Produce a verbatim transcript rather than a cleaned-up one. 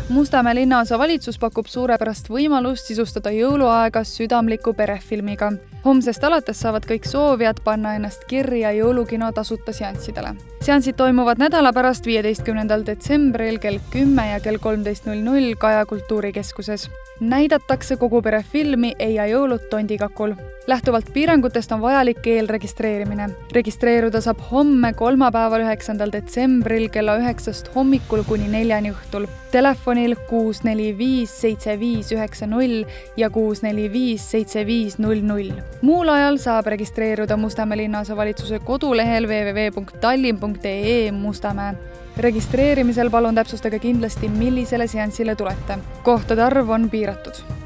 Mustamäe linnaosa valitsus pakub suurepärast võimalust sisustada jõuluaega südamliku perefilmiga. Homsest alates saavad kõik soovijad panna ennast kirja jõulukino tasuta seanssidele. Seansid toimuvad nädala pärast viieteistkümnendal detsembril kell kümme ja kell kolmteist null null Kaja kultuurikeskuses. Näidatakse kogu perefilmi Eia jõulud tondikakul. Lähtuvalt piirangutest on vajalik eelregistreerimine. Registreeruda saab homme kolmapäeval üheksandal detsembril kella üheksast hommikul kuni neljani õhtul. Telefonil kuus neli viis seitse viis üheksa null ja kuus neli viis seitse viis null null. Muul ajal saab registreeruda Mustamäe linnaosa valitsuse kodulehel w w w punkt tallinn punkt e e Mustamäe. Registreerimisel palun täpsustage kindlasti, millisele seansile tulete. Kohtade arv on piiratud.